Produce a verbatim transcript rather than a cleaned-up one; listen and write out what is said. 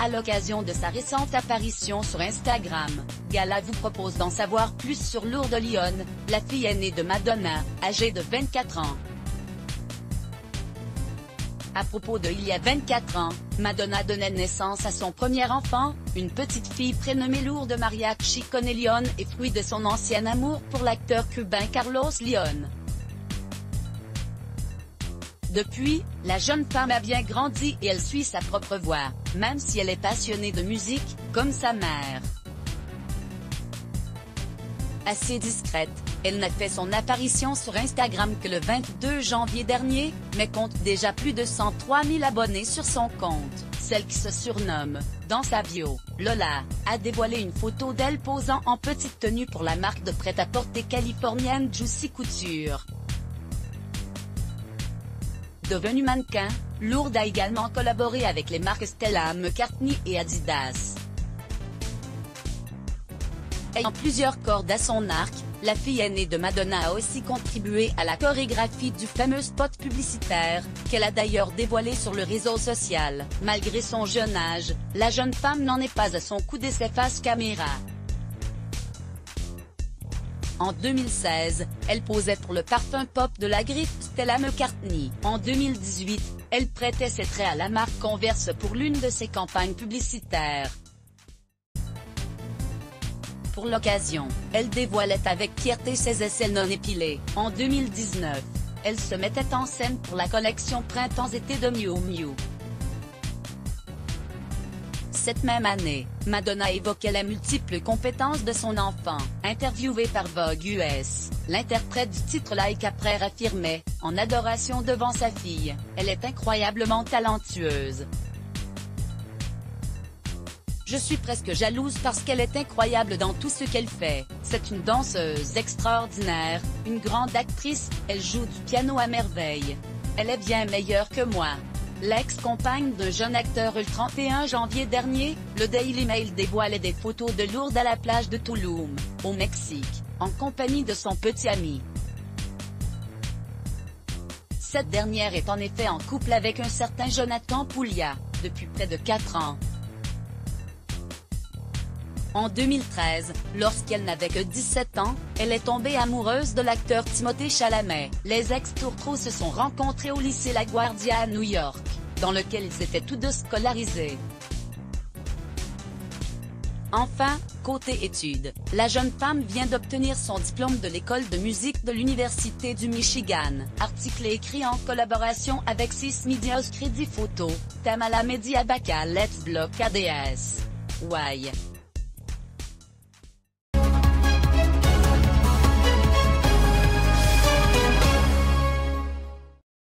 À l'occasion de sa récente apparition sur Instagram, Gala vous propose d'en savoir plus sur Lourdes Lyon, la fille aînée de Madonna, âgée de vingt-quatre ans. À propos de il y a vingt-quatre ans, Madonna donnait naissance à son premier enfant, une petite fille prénommée Lourdes Maria Chicone Lyon et fruit de son ancien amour pour l'acteur cubain Carlos Lyon. Depuis, la jeune femme a bien grandi et elle suit sa propre voie, même si elle est passionnée de musique, comme sa mère. Assez discrète, elle n'a fait son apparition sur Instagram que le vingt-deux janvier dernier, mais compte déjà plus de cent trois mille abonnés sur son compte. Celle qui se surnomme, dans sa bio, Lola, a dévoilé une photo d'elle posant en petite tenue pour la marque de prêt-à-porter californienne Juicy Couture. Devenue mannequin, Lourdes a également collaboré avec les marques Stella McCartney et Adidas. Ayant plusieurs cordes à son arc, la fille aînée de Madonna a aussi contribué à la chorégraphie du fameux spot publicitaire, qu'elle a d'ailleurs dévoilé sur le réseau social. Malgré son jeune âge, la jeune femme n'en est pas à son coup d'essai face caméra. En deux mille seize, elle posait pour le parfum pop de la griffe Stella McCartney. En deux mille dix-huit, elle prêtait ses traits à la marque Converse pour l'une de ses campagnes publicitaires. Pour l'occasion, elle dévoilait avec fierté ses aisselles non épilées. En deux mille dix-neuf, elle se mettait en scène pour la collection Printemps-été de Miu Miu. Cette même année, Madonna évoquait les multiples compétences de son enfant. Interviewée par Vogue U S, l'interprète du titre Like après affirmait, en adoration devant sa fille, « Elle est incroyablement talentueuse. Je suis presque jalouse parce qu'elle est incroyable dans tout ce qu'elle fait. C'est une danseuse extraordinaire, une grande actrice, elle joue du piano à merveille. Elle est bien meilleure que moi. » L'ex-compagne d'un jeune acteur le trente et un janvier dernier, le Daily Mail dévoilait des photos de Lourdes à la plage de Tulum, au Mexique, en compagnie de son petit ami. Cette dernière est en effet en couple avec un certain Jonathan Puglia, depuis près de quatre ans. En deux mille treize, lorsqu'elle n'avait que dix-sept ans, elle est tombée amoureuse de l'acteur Timothée Chalamet. Les ex-tourtereaux se sont rencontrés au lycée LaGuardia à New York, dans lequel ils étaient tous deux scolarisés. Enfin, côté études, la jeune femme vient d'obtenir son diplôme de l'école de musique de l'Université du Michigan. Article écrit en collaboration avec Six Medias Crédit Photo, Tamala Media Bacal Let's Block A D S. Y.